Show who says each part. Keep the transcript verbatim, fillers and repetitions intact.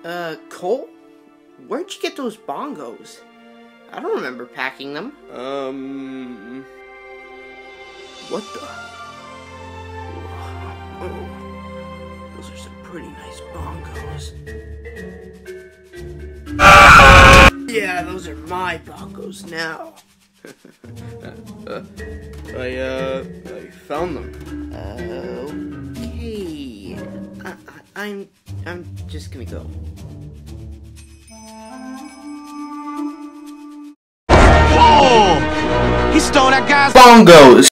Speaker 1: Uh, Cole? Where'd you get those bongos? I don't remember packing them.
Speaker 2: Um...
Speaker 1: What the? Oh, those are some pretty nice bongos. Yeah, those are my bongos now.
Speaker 2: uh, I, uh, I found them.
Speaker 1: Okay. I, I, I'm, I'm just gonna go.
Speaker 3: He stole that guy's
Speaker 1: Bongos!